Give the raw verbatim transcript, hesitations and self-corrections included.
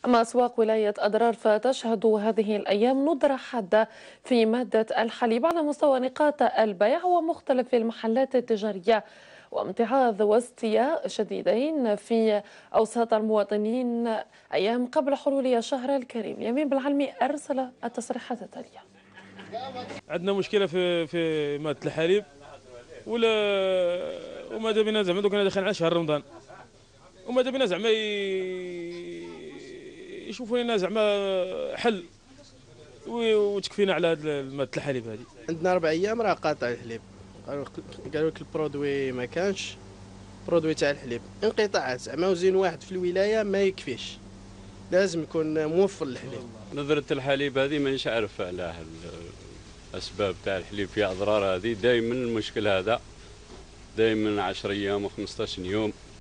أما أسواق ولاية أضرار فتشهد هذه الأيام ندرة حادة في مادة الحليب على مستوى نقاط البيع ومختلف المحلات التجارية، وامتعاض واستياء شديدين في أوساط المواطنين أيام قبل حلول الشهر الكريم. يمين بالعلمي أرسل التصريحات التالية. عندنا مشكله في في ماده الحليب ولا وماذا بنا زعما دوك داخلين على شهر رمضان، وماذا بنا زعما يشوفوا لنا زعما حل وتكفينا على هذه ماده الحليب هذه. عندنا اربع ايام راه قاطع الحليب، قالوا لك البرودوي ما كانش، برودوي تاع الحليب انقطاعات زعما وزين واحد في الولايه ما يكفيش، لازم يكون موفر الحليب. نظرة الحليب هذه مانيش عارف على الاسباب تاع الحليب في اضرار هذه، دائما المشكل هذا دائما عشرة ايام و15 يوم